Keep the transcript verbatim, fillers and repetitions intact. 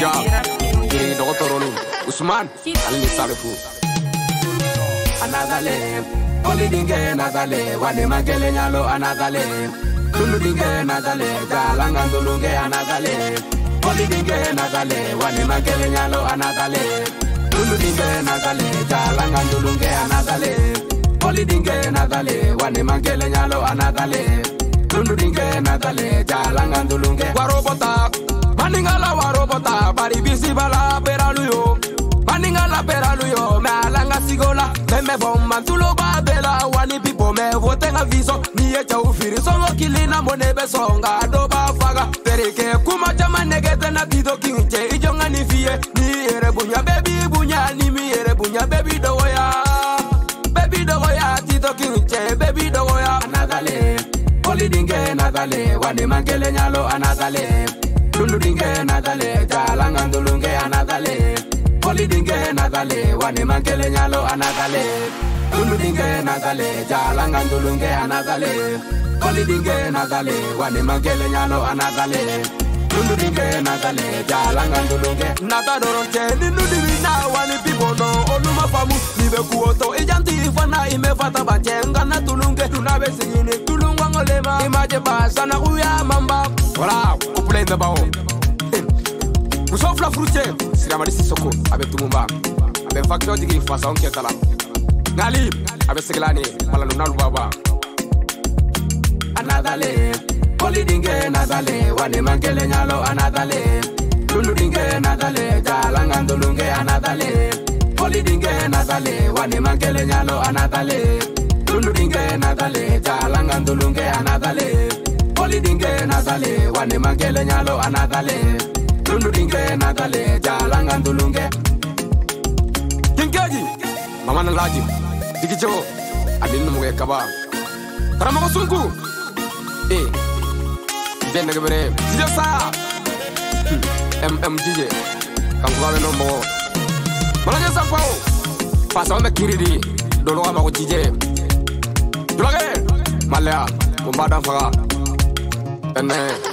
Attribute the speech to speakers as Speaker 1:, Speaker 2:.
Speaker 1: Ja, kiri dokotoro ni Usman, ali ni sabefu. Anagale, oli dinge nagale, wale magele nyalo anagale. Tulu dinge nagale, jalanga ndulunge anagale. Oli dinge nagale, wale magele nyalo anagale. Tulu dinge nagale, jalanga ndulunge anagale. Oli dinge nagale, wale magele nyalo anagale. Tulu dinge nagale, jalanga ndulunge. Warobota, maningala warobota, bari bisi bala peraluyo. Maningala peraluyo, me alanga sigola. Me bomba tulo babela, wani pipo me vote nga viso. Ni echa ufiri songo kilina monebe songa adoba faga. Pereke kuma chama negete na bido kinche ijonga ni fie. Ni ere bunya baby bunya ni mi ere bunya baby dogoya. Baby dogoya tito kinche baby dogoya. Anagale, oli dinge nagale, wani mangele nyalo anagale. Tulu dinge nagale, jalanga ndulunge anagale. Oli dinge nagale, wani mangele nyalo anagale. Tulu dinge nagale, jalanga ndulunge anagale. Oli dinge nagale, wani mangele nyalo anagale. Tulu dinge nagale, jalanga ndulunge. Nata doronche, ninu divina, wani pibono, oluma famu. Nibe kuoto, ijanti ifana, ime fata bachenga na tulunge. Tunabe sigini, tulungwa ngolema. Imaje basa na uya mamba. Voilà, couple de bao. Musofla fruitier, siramani sisoko, abe tumumba. Abe facteur digi fasa onke tala. Ngali, abe seglani, malanu nalu baba. Anagale, oli dinge nagale, wani mangele nyalo anagale. Tulu dinge nagale, jalanga ndulunge anagale. Oli dinge nagale, wani mangele nyalo anagale. Tulu dinge nagale, jalanga ndulunge anagale. Oli dinge nagale, wani mangele nyalo anagale. Tulu dinge nagale, jalanga ndulunge. Kinkeji, mama na laji, dikicho, adinu muge kaba. Tarama sunku, eh, denne gebere, dijo sa, M M D J, kankuwa no mo. Malanya sa pao, pasa wame kiridi, dolo ama ko D J. Dulage, malaya, kumbada faga, enne.